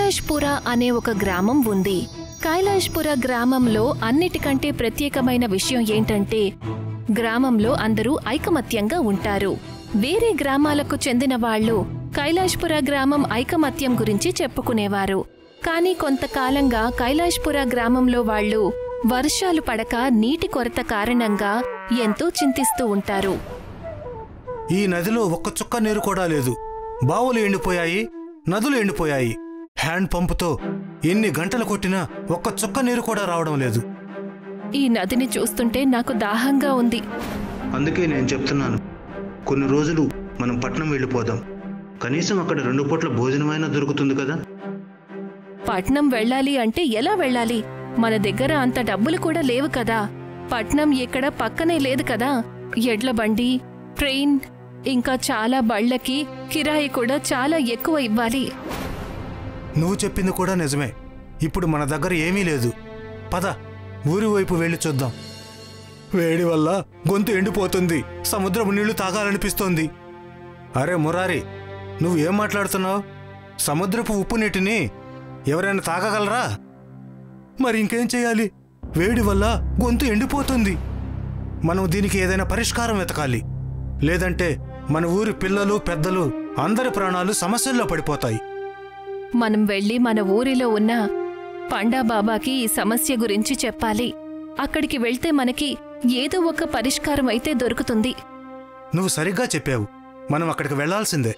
కైలాష్పుర అనే ఒక గ్రామం ఉంది. కైలాష్పుర గ్రామంలో అన్నిటికంటే ప్రత్యేకమైన విషయం ఏంటంటే గ్రామంలో అందరూ ఐకమత్యంగా ఉంటారు. వేరే గ్రామాలకు చెందిన వాళ్ళు కైలాష్పుర గ్రామం ఐకమత్యం గురించి చెప్పుకునేవారు. కానీ కొంతకాలంగా కైలాష్పుర గ్రామంలో వాళ్ళు వర్షాలు పడక నీటి కొరత కారణంగా ఎంతో చింతిస్తూ ఉంటారు. ఈ నదిలో ఒక్క చుక్క నీరు కూడా లేదు. బావులు ఎండిపోయాయి, నదులు ఎండిపోయాయి. హ్యాండ్ పంపుతో ఎన్ని గంటలు కొట్టినా ఒక్క చుక్క నీరు కూడా రావడం లేదు. ఈ నదిని చూస్తుంటే నాకు దాహంగా ఉంది. అందుకే నేను చెప్తున్నాను, కొన్ని రోజులు మనం పట్నం వెళ్ళిపోదాం. కనీసం అక్కడ 2 పూట్ల భోజనమైనా దొరుకుతుంది కదా. పట్నం వెళ్ళాలి అంటే ఎలా వెళ్ళాలి? మన దగ్గర అంత డబ్బులు కూడా లేవు కదా. పట్నం ఇక్కడ పక్కనే లేదు కదా. ఎడ్ల బండి, ట్రైన్, ఇంకా చాలా బళ్లకి కిరాయి కూడా చాలా ఎక్కువ ఇవ్వాలి. నువ్వు చెప్పింది కూడా నిజమే. ఇప్పుడు మన దగ్గర ఏమీ లేదు. పద, ఊరి వైపు వెళ్ళి చూద్దాం. వేడి వల్ల గొంతు ఎండిపోతుంది. సముద్రపు నీళ్లు తాగాలనిపిస్తోంది. అరే మురారి, నువ్వేం మాట్లాడుతున్నావు? సముద్రపు ఉప్పు నీటిని ఎవరైనా తాగగలరా? మరి ఇంకేం చేయాలి? వేడి వల్ల గొంతు ఎండిపోతుంది. మనం దీనికి ఏదైనా పరిష్కారం వెతకాలి. లేదంటే మన ఊరి పిల్లలు, పెద్దలు అందరి ప్రాణాలు సమస్యల్లో పడిపోతాయి. మనం వెళ్ళి మన ఊరిలో ఉన్న పండాబాబాకి ఈ సమస్య గురించి చెప్పాలి. అక్కడికి వెళ్తే మనకి ఏదో ఒక పరిష్కారం అయితే దొరుకుతుంది. నువ్వు సరిగ్గా చెప్పావు. మనం అక్కడికి వెళ్లాల్సిందే.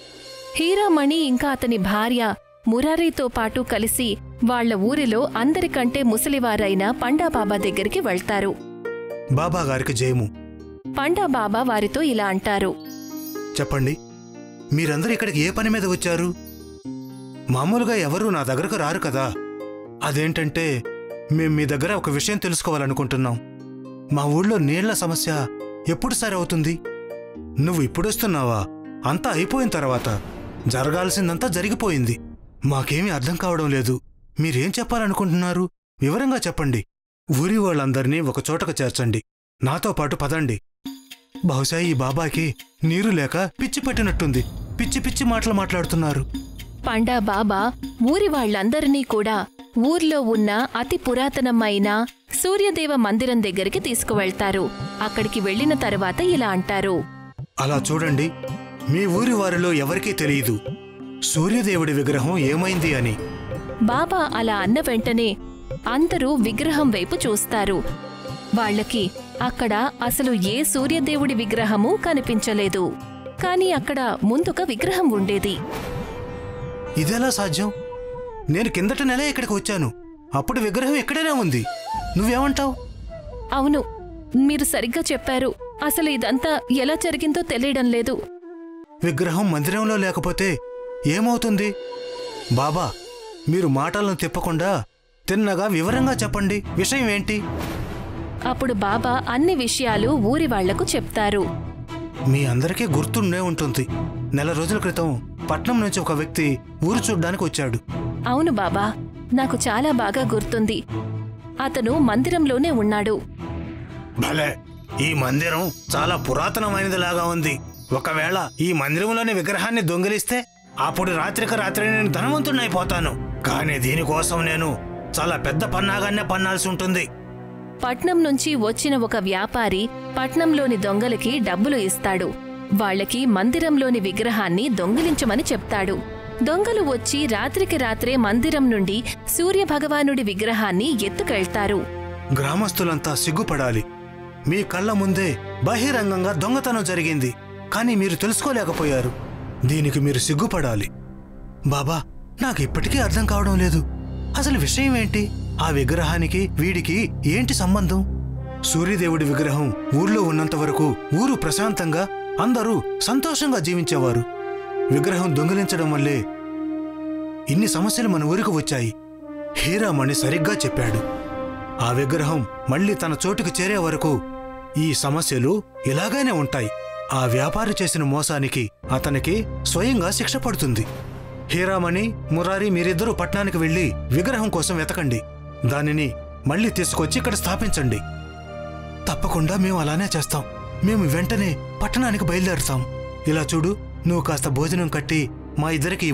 హీరామణి ఇంకా అతని భార్య మురారీతో పాటు కలిసి వాళ్ల ఊరిలో అందరికంటే ముసలివారైన పండాబాబా దగ్గరికి వెళ్తారు. బాబాగారికి జయము. పండాబాబా వారితో ఇలా అంటారు. చెప్పండి, మీరందరూ ఇక్కడికి ఏ పని మీద వచ్చారు? మామూలుగా ఎవరూ నా దగ్గరకు రారు కదా. అదేంటంటే మేం మీ దగ్గర ఒక విషయం తెలుసుకోవాలనుకుంటున్నాం. మా ఊళ్ళో నీళ్ల సమస్య ఎప్పుడు సరవుతుంది? నువ్వు ఇప్పుడొస్తున్నావా? అంతా అయిపోయిన తర్వాత. జరగాల్సిందంతా జరిగిపోయింది. మాకేమీ అర్థం కావడం లేదు. మీరేం చెప్పాలనుకుంటున్నారు? వివరంగా చెప్పండి. ఊరి వాళ్ళందరినీ ఒకచోటకు చేర్చండి. నాతో పాటు పదండి. బహుశా ఈ బాబాకి నీరు లేక పిచ్చి పట్టినట్టుంది. పిచ్చి పిచ్చి మాటలు మాట్లాడుతున్నారు. పండాబాబా ఊరి వాళ్లందరినీ కూడా ఊర్లో ఉన్న అతి పురాతనమైన సూర్యదేవ మందిరం దగ్గరికి తీసుకువెళ్తారు. అక్కడికి వెళ్లిన తర్వాత ఇలా అంటారు. అలా చూడండి, మీ ఊరి వారిలో ఎవరికీ తెలియదు సూర్యదేవుడి విగ్రహం ఏమైంది అని. బాబా అలా అన్న వెంటనే అందరూ విగ్రహం వైపు చూస్తారు. వాళ్లకి అక్కడ అసలు ఏ సూర్యదేవుడి విగ్రహమూ కనిపించలేదు. కాని అక్కడ ముందొక విగ్రహం ఉండేది. ఇదెలా సాధ్యం? నేను కిందట నెల ఇక్కడికి వచ్చాను. అప్పుడు విగ్రహం ఇక్కడనే ఉంది. నువ్వేమంటావు? అవును, మీరు సరిగ్గా చెప్పారు. అసలు ఇదంతా ఎలా జరిగిందో తెలియడం లేదు. విగ్రహం మందిరంలో లేకపోతే ఏమవుతుంది? బాబా, మీరు మాటలను తిప్పకుండా తిన్నగా వివరంగా చెప్పండి. విషయం ఏంటి? అప్పుడు బాబా అన్ని విషయాలు ఊరి వాళ్లకు చెప్తారు. మీ అందరికీ గుర్తుండే ఉంటుంది. నెల రోజుల క్రితం పట్నం నుంచి ఒక వ్యక్తి ఊరు చూడ్డానికి వచ్చాడు. అవును బాబా, నాకు చాలా బాగా గుర్తుంది. అతను మందిరంలోనే ఉన్నాడు. భలే, ఈ మందిరం చాలా పురాతనమైనదిలాగా ఉంది. ఒకవేళ ఈ మందిరంలోని విగ్రహాన్ని దొంగిలిస్తే అప్పుడు రాత్రికి రాత్రి నేను ధనవంతుడినైపోతాను. కానీ దీనికోసం నేను చాలా పెద్ద పన్నాగాన్నే పన్నాల్సి ఉంటుంది. పట్నం నుంచి వచ్చిన ఒక వ్యాపారి పట్నంలోని దొంగలకి డబ్బులు ఇస్తాడు. వాళ్లకి మందిరంలోని విగ్రహాన్ని దొంగిలించమని చెప్తాడు. దొంగలు వచ్చి రాత్రికి రాత్రే మందిరం నుండి సూర్యభగవానుడి విగ్రహాన్ని ఎత్తుకెళ్తారు. గ్రామస్తులంతా సిగ్గుపడాలి. మీ కళ్ల ముందే బహిరంగంగా దొంగతనం జరిగింది. కానీ మీరు తెలుసుకోలేకపోయారు. దీనికి మీరు సిగ్గుపడాలి. బాబా, నాకు ఇప్పటికీ అర్థం కావడం లేదు. అసలు విషయం ఏంటి? ఆ విగ్రహానికి వీడికి ఏంటి సంబంధం? సూర్యదేవుడి విగ్రహం ఊర్లో ఉన్నంత వరకు ఊరు ప్రశాంతంగా అందరూ సంతోషంగా జీవించేవారు. విగ్రహం దొంగిలించడం వల్లే ఇన్ని సమస్యలు మన ఊరికి వచ్చాయి. హీరామణి సరిగ్గా చెప్పాడు. ఆ విగ్రహం మళ్లీ తన చోటుకు చేరే వరకు ఈ సమస్యలు ఇలాగైనే ఉంటాయి. ఆ వ్యాపారి చేసిన మోసానికి అతనికి స్వయంగా శిక్ష పడుతుంది. హీరామణి, మురారి, మీరిద్దరూ పట్నానికి వెళ్లి విగ్రహం కోసం వెతకండి. దానిని మళ్లీ తీసుకొచ్చి ఇక్కడ స్థాపించండి. తప్పకుండా మేము అలానే చేస్తాం. మేము వెంటనే పట్టణానికి బయలుదేరుతాం. ఇలా చూడు, నువ్వు కాస్త భోజనం కట్టి మా ఇద్దరికి ఇవ్వు.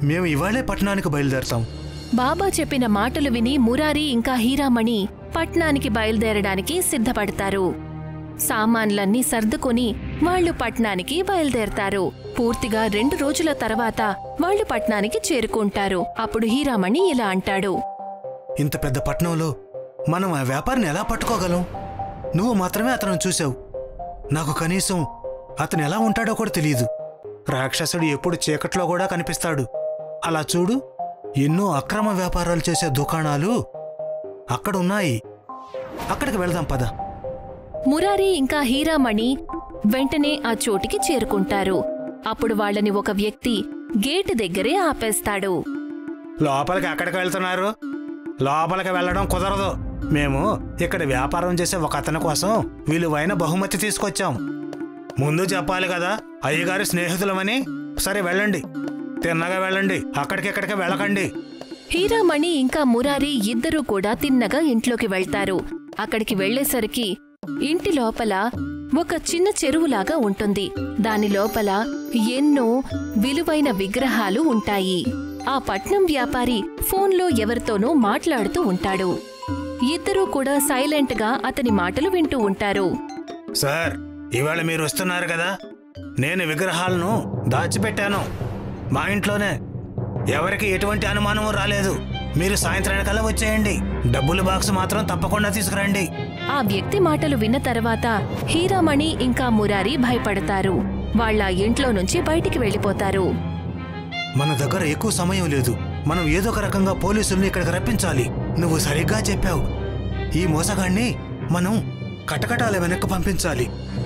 మేము ఇవాళే పట్టణానికి బయలుదేరతాం. బాబా చెప్పిన మాటలు విని మురారి ఇంకా హీరామణి పట్నానికి బయలుదేరడానికి సిద్ధపడతారు. సామాన్లన్నీ సర్దుకొని వాళ్లు పట్నానికి బయలుదేరతారు. పూర్తిగా 2 రోజుల తర్వాత వాళ్లు పట్నానికి చేరుకుంటారు. అప్పుడు హీరామణి ఇలా అంటాడు, ఇంత పెద్ద పట్టణంలో మనం ఆ వ్యాపారిని ఎలా పట్టుకోగలం? నువ్వు మాత్రమే అతను చూసావు. నాకు కనీసం అతను ఎలా ఉంటాడో కూడా తెలియదు. రాక్షసుడు ఎప్పుడు చీకట్లో కూడా కనిపిస్తాడు. అలా చూడు, ఎన్నో అక్రమ వ్యాపారాలు చేసే దుకాణాలు అక్కడున్నాయి. అక్కడికి వెళదాం పద. మురారి ఇంకా హీరామణి వెంటనే ఆ చోటికి చేరుకుంటారు. అప్పుడు వాళ్ళని ఒక వ్యక్తి గేటు దగ్గరే ఆపేస్తాడు. లోపలికి ఎక్కడికి వెళ్తున్నారు? లోపలికి వెళ్ళడం కుదరదు. మేము ఇక్కడ వ్యాపారం చేసే ఒక అతని కోసం విలువైన బహుమతి తీసుకొచ్చాం. ముందు చెప్పాలి కదా, అయ్యగారి స్నేహితులమని. సరే వెళ్ళండి, తిన్నగా వెళ్ళండి, అక్కడికెక్కడికి వెళ్ళకండి. హీరామణి ఇంకా మురారి ఇద్దరూ కూడా తిన్నగా ఇంట్లోకి వెళ్తారు. అక్కడికి వెళ్లేసరికి ఇంటి లోపల ఒక చిన్న చెరువులాగా ఉంటుంది. దాని లోపల ఎన్నో విలువైన విగ్రహాలు ఉంటాయి. ఆ పట్నం వ్యాపారి ఫోన్లో ఎవరితోనో మాట్లాడుతూ ఉంటాడు. ఇద్దరూ కూడా సైలెంట్గా అతని మాటలు వింటూ ఉంటారు. సార్, ఇవాళ మీరు వస్తున్నారు కదా, నేను విగ్రహాలను దాచిపెట్టాను మా ఇంట్లోనే. ఎవరికి ఎటువంటి అనుమానము రాలేదు. మీరు సాయంత్రానికల్లా వచ్చేయండి. డబ్బుల బాక్స్ మాత్రం తప్పకుండా తీసుకురండి. ఆ వ్యక్తి మాటలు విన్న తర్వాత హీరామణి ఇంకా మురారి భయపడతారు. వాళ్ళ ఇంట్లో నుంచి బయటికి వెళ్లిపోతారు. మన దగ్గర ఎక్కువ సమయం లేదు. మనం ఏదో ఒక రకంగా పోలీసుల్ని ఇక్కడికి రప్పించాలి. నువ్వు సరిగ్గా చెప్పావు. ఈ మోసగాణ్ణి మనం కటకటాల వెనక్కి పంపించాలి.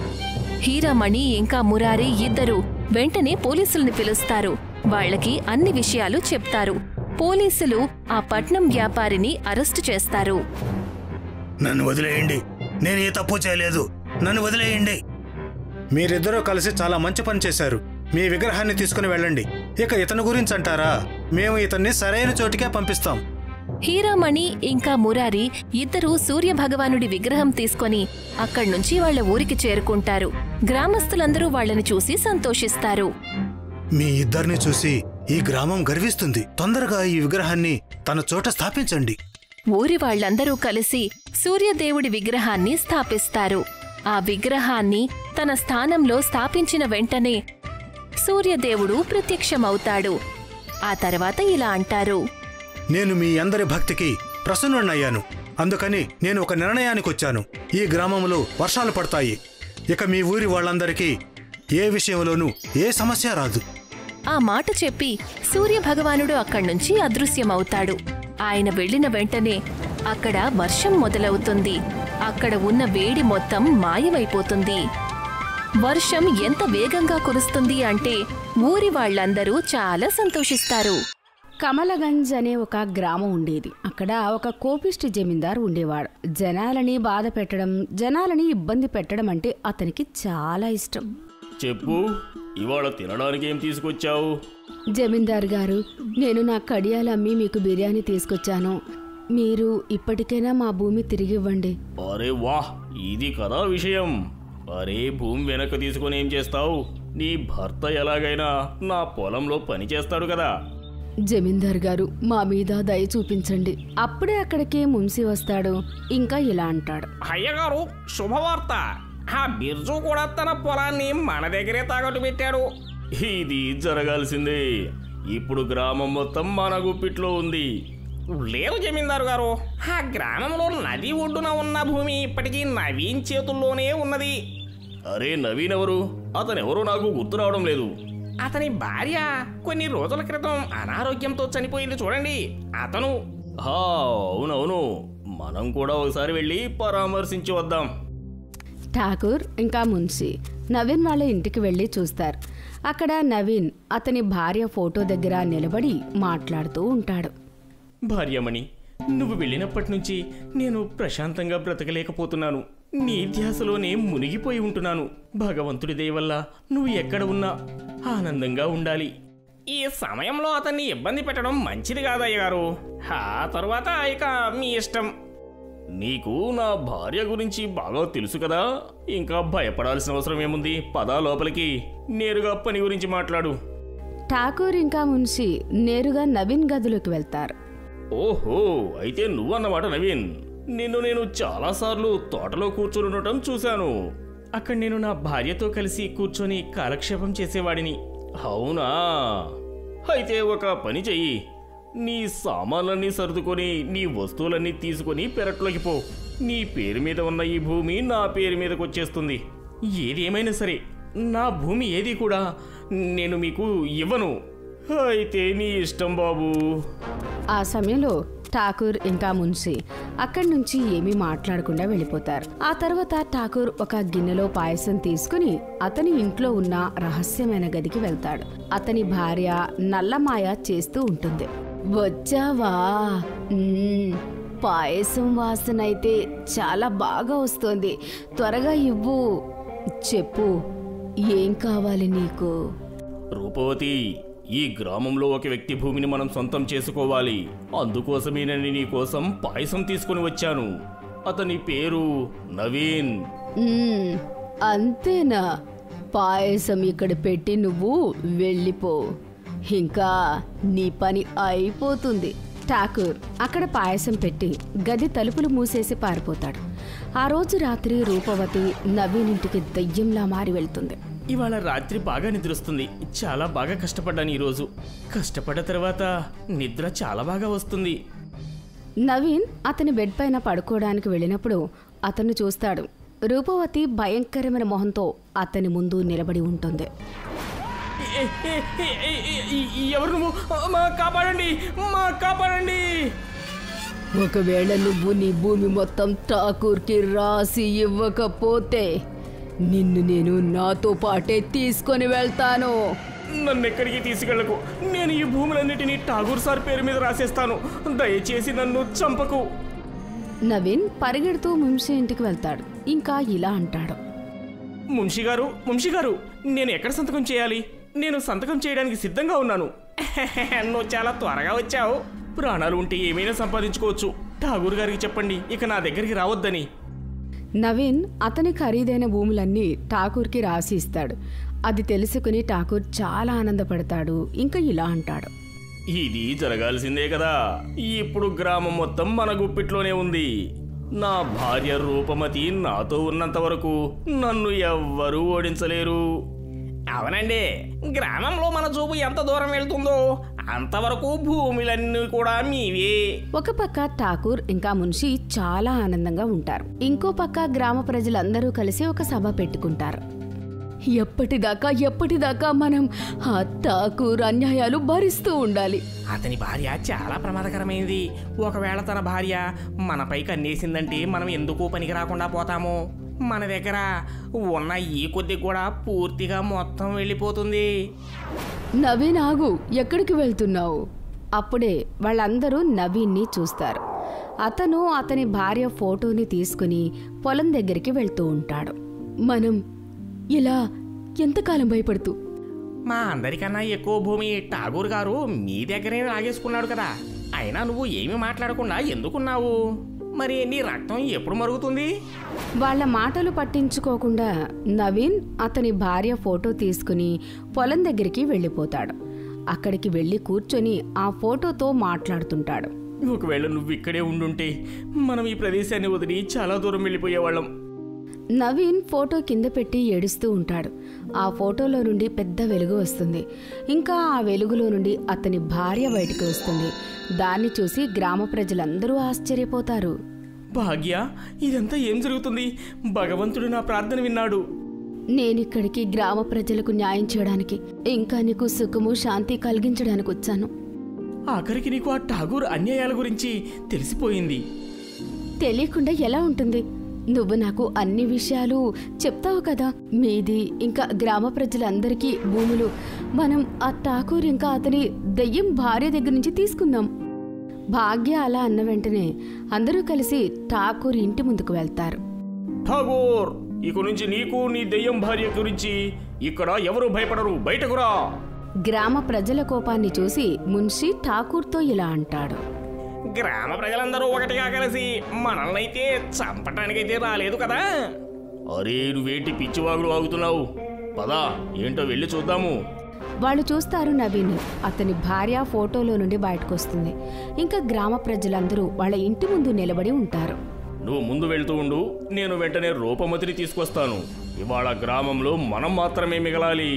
హీరామణి ఇంకా మురారి ఇద్దరూ వెంటనే పోలీసుల్ని పిలుస్తారు. వాళ్లకి అన్ని విషయాలు చెప్తారు. పోలీసులు ఆ పట్నం వ్యాపారిని అరెస్టు చేస్తారు. నన్ను వదిలేయండి, నేను ఏ తప్పు చేయలేదు, నన్ను వదిలేయండి. మీరిద్దరూ కలిసి చాలా మంచి పని చేశారు. మీ విగ్రహాన్ని తీసుకుని వెళ్ళండి. ఇక ఇతని గురించి అంటారా? మేము ఇతన్ని సరైన చోటికే పంపిస్తాం. హీరామణి ఇంకా మురారి ఇద్దరూ సూర్యభగవానుడి విగ్రహం తీసుకొని అక్కడ్నుంచి వాళ్ల ఊరికి చేరుకుంటారు. గ్రామస్తులందరూ వాళ్లని చూసి సంతోషిస్తారు. మీ ఇద్దరిని చూసి ఈ గ్రామం గర్విస్తుంది. తొందరగా ఈ విగ్రహాన్ని తన చోట స్థాపించండి. ఊరి వాళ్లందరూ కలిసి సూర్యదేవుడి విగ్రహాన్ని స్థాపిస్తారు. ఆ విగ్రహాన్ని తన స్థానంలో స్థాపించిన వెంటనే సూర్యదేవుడు ప్రత్యక్షమవుతాడు. ఆ తర్వాత ఇలా అంటారు, నేను మీ అందరి భక్తికి ప్రసన్నుడయ్యాను. అందుకని నేను ఒక నిర్ణయానికొచ్చాను. ఈ గ్రామంలో వర్షాలు పడతాయి. ఇక మీ ఊరి వాళ్ళందరికీ ఏ విషయంలోనూ ఏ సమస్య రాదు. ఆ మాట చెప్పి సూర్యభగవానుడు అక్కడ్నుంచి అదృశ్యమవుతాడు. ఆయన వెళ్లిన వెంటనే అక్కడ వర్షం మొదలవుతుంది. అక్కడ ఉన్న వేడి మొత్తం మాయమైపోతుంది. వర్షం ఎంత వేగంగా కురుస్తుంది అంటే ఊరి వాళ్లందరూ చాలా సంతోషిస్తారు. కమలగంజ్ అనే ఒక గ్రామం ఉండేది. అక్కడ ఒక కోపిష్టి జమీందారు ఉండేవాడు. జనాలని బాధ పెట్టడం, జనాలని ఇబ్బంది పెట్టడం అంటే అతనికి చాలా ఇష్టం. చెప్పు, ఇవాళ తినడానికి ఏం తీసుకొచ్చావు? జమీందారు గారు, నేను నా కడియాలు అమ్మి మీకు బిర్యానీ తీసుకొచ్చాను. మీరు ఇప్పటికైనా మా భూమి తిరిగివ్వండి. అరే వాహ్, ఇది కదా విషయం. అరే, భూమి వెనక తీసుకొని ఏం చేస్తావు? నీ భర్త ఎలాగైనా నా పొలంలో పని చేస్తాడు కదా. జమీందార్ గారు, మా మీద దయ చూపించండి. అప్పుడే అక్కడికి మున్సి వస్తాడు. ఇంకా ఇలా అంటాడు, అయ్యగారు, శుభవార్త. ఆ బిర్జు కూడా తన పొలాన్ని మన దగ్గరే తాకట్టు పెట్టాడు. ఇది జరగాల్సిందే. ఇప్పుడు గ్రామం మొత్తం మన గుప్పిట్లో ఉంది. లేదు జమీందారు గారు, ఆ గ్రామంలో నది ఒడ్డున ఉన్న భూమి ఇప్పటికీ నవీన్ చేతుల్లోనే ఉన్నది. అరే, నవీన్ ఎవరు? అతనెవరో నాకు గుర్తు రావడం లేదు. అతని భార్య కొన్ని రోజుల క్రితం అనారోగ్యంతో చనిపోయింది చూడండి, అతను. అవునవును, మనం కూడా ఒకసారి వెళ్ళి పరామర్శించి వద్దాం. ఠాకూర్ ఇంకా మున్షి నవీన్ వాళ్ళ ఇంటికి వెళ్ళి చూస్తారు. అక్కడ నవీన్ అతని భార్య ఫోటో దగ్గర నిలబడి మాట్లాడుతూ ఉంటాడు. భార్యమణి, నువ్వు వెళ్ళినప్పటి నుంచి నేను ప్రశాంతంగా బ్రతకలేకపోతున్నాను. నీ ధ్యాసలోనే మునిగిపోయి ఉంటున్నాను. భగవంతుడి దయ వల్ల నువ్వు ఎక్కడ ఉన్నా ఆనందంగా ఉండాలి. ఈ సమయంలో అతన్ని ఇబ్బంది పెట్టడం మంచిది కాదయ్య గారు. ఆ తరువాత ఇక మీ ఇష్టం. నీకు నా భార్య గురించి బాగా తెలుసు కదా, ఇంకా భయపడాల్సిన అవసరం ఏముంది? పదా లోపలికి, నేరుగా పని గురించి మాట్లాడు. ఠాకూర్ ఇంకా మున్షి నేరుగా నవీన్ గదిలోకి వెళ్తారు. ఓహో, అయితే నువ్వన్నమాట నవీన్. నేను చాలాసార్లు తోటలో కూర్చొని ఉండటం చూశాను. అక్కడ నేను నా భార్యతో కలిసి కూర్చొని కాలక్షేపం చేసేవాడిని. అవునా? అయితే ఒక పని చెయ్యి, నీ సామాన్లన్నీ సర్దుకొని నీ వస్తువులన్నీ తీసుకొని పెరట్లోకి పో. నీ పేరు మీద ఉన్న ఈ భూమి నా పేరు మీదకి వచ్చేస్తుంది. ఏది ఏమైనా సరే నా భూమి ఏది కూడా నేను మీకు ఇవ్వను. అయితే నీ ఇష్టం బాబు. ఆ సమయంలో ఠాకూర్ ఇంకా మున్షి అక్కడి నుంచి ఏమీ మాట్లాడకుండా వెళ్ళిపోతారు. ఆ తర్వాత ఠాకూర్ ఒక గిన్నెలో పాయసం తీసుకుని అతని ఇంట్లో ఉన్న రహస్యమైన గదికి వెళ్తాడు. అతని భార్య నల్లమాయ చేస్తూ ఉంటుంది. వచ్చావా? పాయసం వాసన అయితే చాలా బాగా వస్తోంది. త్వరగా ఇవ్వు. చెప్పు, ఏం కావాలి నీకు? రూపవతి, ఈ గ్రామంలో ఒక వ్యక్తి భూమిని మనం సొంతం చేసుకోవాలి. అందుకోసమే నేను నీ కోసం పాయసం తీసుకుని వచ్చాను. అతని పేరు నవీన్. అంతేనా? పాయసం ఇక్కడ పెట్టి నువ్వు వెళ్ళిపో, ఇంకా నీ పని అయిపోతుంది. ఠాకూర్ అక్కడ పాయసం పెట్టి గది తలుపులు మూసేసి పారిపోతాడు. ఆ రోజు రాత్రి రూపవతి నవీన్ ఇంటికి దయ్యంలా మారి వెళ్తుంది. ఇవాళ రాత్రి బాగా నిద్రొస్తుంది. చాలా బాగా కష్టపడ్డాను ఈరోజు. కష్టపడ్డ తర్వాత నిద్ర చాలా బాగా వస్తుంది. నవీన్ అతని బెడ్ పైన పడుకోవడానికి వెళ్ళినప్పుడు అతను చూస్తాడు. రూపవతి భయంకరమైన మొహంతో అతని ముందు నిలబడి ఉంటుంది. ఎవరు నువ్వు? కాపాడండి, కాపాడండి. ఒకవేళ నువ్వు నీ భూమి మొత్తం ఠాకూర్కి రాసి ఇవ్వకపోతే నిన్ను నేను నాతో పాటే తీసుకొని వెళ్తాను. నన్ను ఎక్కడికి తీసుకెళ్లకు. నేను ఈ భూములన్నిటినీ ఠాగూర్ సార్ పేరు మీద రాసేస్తాను. దయచేసి నన్ను చంపకు. నవీన్ పరిగెడుతూ మున్షి ఇంటికి వెళ్తాడు. ఇంకా ఇలా అంటాడు. మున్షి గారు, నేను ఎక్కడ సంతకం చేయాలి? నేను సంతకం చేయడానికి సిద్ధంగా ఉన్నాను. నువ్వు చాలా త్వరగా వచ్చావు. ప్రాణాలు ఉంటే ఏమైనా సంపాదించుకోవచ్చు. ఠాగూర్ గారికి చెప్పండి ఇక నా దగ్గరికి రావద్దని. నవీన్ అతని ఖరీదైన భూములన్నీ ఠాకూర్కి రాసి ఇస్తాడు. అది తెలుసుకుని ఠాకూర్ చాలా ఆనందపడతాడు. ఇంకా ఇలా అంటాడు. ఇది జరగాల్సిందే కదా. ఇప్పుడు గ్రామం మొత్తం మన గుప్పిట్లోనే ఉంది. నా భార్య రూపమతి నాతో ఉన్నంత వరకు నన్ను ఎవ్వరూ ఓడించలేరు. అవునండి, గ్రామంలో మన చూపు ఎంత దూరం వెళ్తుందో అంతవరకు భూములన్నీ కూడా మీవే. ఒక పక్క ఠాకూర్ ఇంకా మున్షి చాలా ఆనందంగా ఉంటారు. ఇంకో పక్క గ్రామ ప్రజలందరూ కలిసి ఒక సభ పెట్టుకుంటారు. ఎప్పటిదాకా మనం ఆ ఠాకూర్ అన్యాయాలు భరిస్తూ ఉండాలి? అతని భార్య చాలా ప్రమాదకరమైంది. ఒకవేళ తన భార్య మనపై కన్నేసిందంటే మనం ఎందుకు పనికి రాకుండా పోతాము. మన దగ్గర ఉన్న ఈ కొద్ది కూడా పూర్తిగా మొత్తం వెళ్ళిపోతుంది. నవీన్ ఆగు, ఎక్కడికి వెళ్తున్నావు? అప్పుడే వాళ్ళందరూ నవీన్ని చూస్తారు. అతను అతని భార్య ఫోటోని తీసుకుని పొలం దగ్గరికి వెళ్తూ ఉంటాడు. మనం ఇలా ఎంతకాలం భయపడుతూ? మా అందరికన్నా ఎక్కువ భూమి ఠాగూర్ గారు మీ దగ్గరే లాగేసుకున్నాడు కదా. అయినా నువ్వు ఏమీ మాట్లాడకుండా ఎందుకున్నావు? మరి నీ రక్తం ఎప్పుడు మరుగుతుంది? వాళ్ళ మాటలు పట్టించుకోకుండా నవీన్ అతని భార్య ఫోటో తీసుకుని పొలం దగ్గరికి వెళ్ళిపోతాడు. అక్కడికి వెళ్ళి కూర్చొని ఆ ఫోటోతో మాట్లాడుతుంటాడు. ఒకవేళ నువ్వు ఇక్కడే ఉండుంటే మనం ఈ ప్రదేశాన్ని వదిలి చాలా దూరం వెళ్ళిపోయేవాళ్ళం. నవీన్ ఫోటో కింద పెట్టి ఏడుస్తూ ఉంటాడు. ఆ ఫోటోలో నుండి పెద్ద వెలుగు వస్తుంది. ఇంకా ఆ వెలుగులో నుండి అతని భార్య బయటకు వస్తుంది. దాన్ని చూసి గ్రామ ప్రజలందరూ ఆశ్చర్యపోతారు. భాగ్య, ఇదంతా ఏం జరుగుతుంది? భగవంతుడు నా ప్రార్థన విన్నాడు. నేనిక్కడికి గ్రామ ప్రజలకు న్యాయం చేయడానికి, ఇంకా నీకు సుఖము శాంతి కలిగించడానికి వచ్చాను. ఆఖరికి నీకు ఆ ఠాగూర్ అన్యాయాల గురించి తెలిసిపోయింది. తెలియకుండా ఎలా ఉంటుంది? నువ్వు నాకు అన్ని విషయాలు చెప్తావు కదా. మీది ఇంకా గ్రామ ప్రజలందరికీ భూములు మనం ఆ ఠాకూర్ ఇంకా అతని దెయ్యం భార్య దగ్గర నుంచి తీసుకుందాం. భాగ్య అలా అన్న వెంటనే అందరూ కలిసి ఠాకూర్ ఇంటి ముందుకు వెళ్తారు. ఠాగూర్, ఇక నుంచి నీకు నీ దెయ్యం భార్య గురించి ఇక్కడ ఎవరు భయపడరు. బయటకు రా. గ్రామ ప్రజల కోపాన్ని చూసి మున్షి ఠాకూర్తో ఇలా అంటాడు. గ్రామ ప్రజలందరూ ఒకటిగా కలిసి మనల్నైతే చంపటానికైతే రాలేదు కదా. అరే, నువ్వేంటి పిచ్చివాగులు వాగుతున్నావు? పదా, ఏంటో వెళ్ళి చూద్దాము. వాళ్ళు చూస్తారు నవీన్ అతని భార్య ఫోటోలో నుండి బయటకు వస్తుంది. ఇంకా గ్రామ ప్రజలందరూ వాళ్ళ ఇంటి ముందు నిలబడి ఉంటారు. నువ్వు ముందు వెళ్తూ ఉండు, నేను వెంటనే రూపమతిని తీసుకొస్తాను. ఇవాళ గ్రామంలో మనం మాత్రమే మిగలాలి.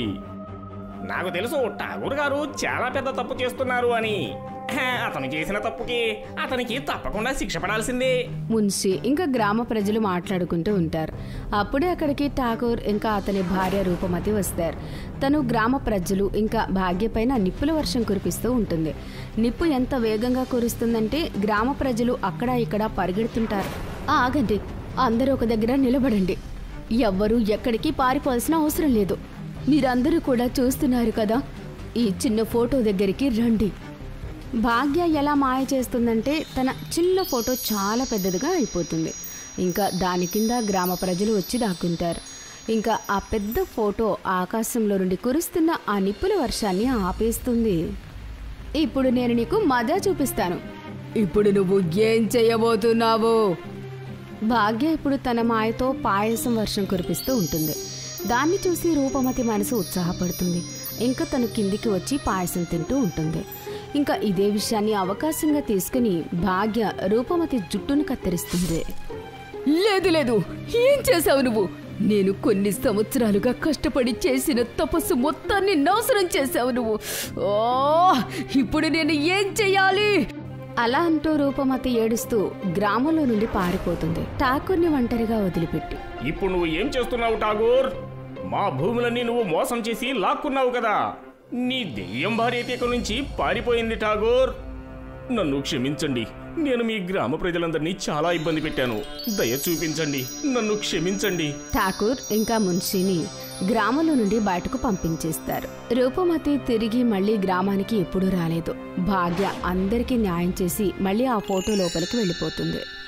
నాకు తెలుసు ఠాగూర్ గారు చాలా పెద్ద తప్పు చేస్తున్నారు అని. అతను చేసిన తప్పుకి అతనికి తప్పకుండా శిక్ష పడాల్సిందే. మున్షి ఇంకా గ్రామ ప్రజలు మాట్లాడుకుంటూ ఉంటారు. అప్పుడే అక్కడికి ఠాగూర్ ఇంకా అతని భార్య రూపమతి వస్తారు. తను గ్రామ ప్రజలు ఇంకా భాగ్య పైన నిప్పుల వర్షం కురిపిస్తూ ఉంటుంది. నిప్పు ఎంత వేగంగా కురుస్తుందంటే గ్రామ ప్రజలు అక్కడ ఇక్కడ పరిగెడుతుంటారు. ఆగండి, అందరూ ఒక దగ్గర నిలబడండి. ఎవ్వరూ ఎక్కడికి పారిపోవాల్సిన అవసరం లేదు. మీరందరూ కూడా చూస్తున్నారు కదా, ఈ చిన్న ఫోటో దగ్గరికి రండి. భాగ్య ఎలా మాయ చేస్తుందంటే తన చిన్న ఫోటో చాలా పెద్దదిగా అయిపోతుంది. ఇంకా దాని కింద గ్రామ ప్రజలు వచ్చి దాక్కుంటారు. ఇంకా ఆ పెద్ద ఫోటో ఆకాశంలో నుండి కురుస్తున్న ఆ నిప్పుల వర్షాన్ని ఆపేస్తుంది. ఇప్పుడు నేను నీకు మజా చూపిస్తాను. ఇప్పుడు నువ్వు ఏం చేయబోతున్నావు? భాగ్య ఇప్పుడు తన మాయతో పాయసం వర్షం కురిపిస్తూ ఉంటుంది. దాన్ని చూసి రూపమతి మనసు ఉత్సాహపడుతుంది. ఇంకా తను కిందికి వచ్చి పాయసం తింటూ ఉంటుంది. ఇంకా ఇదే విషయాన్ని అవకాశంగా తీసుకుని భాగ్య రూపమతి జుట్టును కత్తిరిస్తుంది. లేదు లేదు, ఏం చేసావు నువ్వు? నేను కొన్ని సంవత్సరాలుగా కష్టపడి చేసిన తపస్సు మొత్తాన్ని నాశనం చేసావు నువ్వు. ఓ, ఇప్పుడు నేను ఏం చెయ్యాలి? అలా అంటూ రూపమతి ఏడుస్తూ గ్రామంలో నుండి పారిపోతుంది, ఠాకూర్ని ఒంటరిగా వదిలిపెట్టి. ఇప్పుడు నువ్వు ఏం చేస్తున్నావు ఠాగూర్? మా భూములన్నీ నువ్వు మోసం చేసి లాక్కున్నావు కదా. నీ దెయ్యం భార్య తీక నుంచి పారిపోయింది ఠాగూర్. నన్ను క్షమించండి, నేను మీ గ్రామ ప్రజలందరినీ చాలా ఇబ్బంది పెట్టాను. దయ చూపించండి, నన్ను క్షమించండి. ఠాకూర్ ఇంకా మున్షిని గ్రామంలో నుండి బయటకు పంపించేస్తారు. రూపమతి తిరిగి మళ్లీ గ్రామానికి ఎప్పుడూ రాలేదు. భాగ్య అందరికీ న్యాయం చేసి మళ్లీ ఆ ఫోటో లోపలికి వెళ్ళిపోతుంది.